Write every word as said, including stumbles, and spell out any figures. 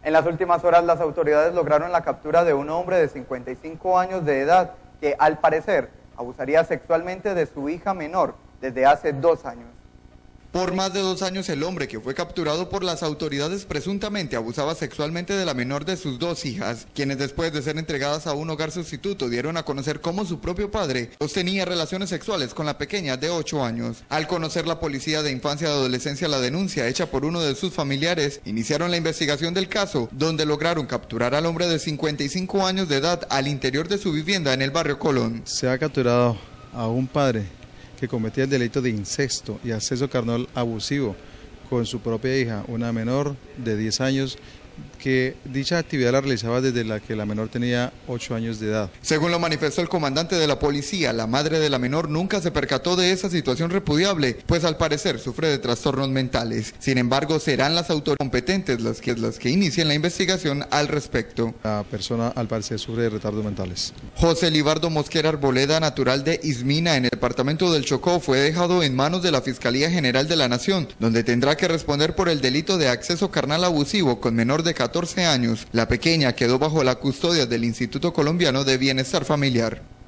En las últimas horas las autoridades lograron la captura de un hombre de cincuenta y cinco años de edad que al parecer abusaría sexualmente de su hija menor desde hace dos años. Por más de dos años el hombre que fue capturado por las autoridades presuntamente abusaba sexualmente de la menor de sus dos hijas, quienes después de ser entregadas a un hogar sustituto dieron a conocer cómo su propio padre sostenía relaciones sexuales con la pequeña de ocho años. Al conocer la Policía de Infancia y Adolescencia la denuncia hecha por uno de sus familiares, iniciaron la investigación del caso, donde lograron capturar al hombre de cincuenta y cinco años de edad al interior de su vivienda en el barrio Colón. Se ha capturado a un padre que cometía el delito de incesto y acceso carnal abusivo con su propia hija, una menor de diez años, que dicha actividad la realizaba desde la que la menor tenía ocho años de edad. Según lo manifestó el comandante de la policía, la madre de la menor nunca se percató de esa situación repudiable, pues al parecer sufre de trastornos mentales. Sin embargo, serán las autoridades competentes las que, las que inicien la investigación al respecto. La persona al parecer sufre de retardos mentales. José Libardo Mosquera Arboleda, natural de Ismina, en el departamento del Chocó, fue dejado en manos de la Fiscalía General de la Nación, donde tendrá que responder por el delito de acceso carnal abusivo con menor de catorce años. La pequeña quedó bajo la custodia del Instituto Colombiano de Bienestar Familiar.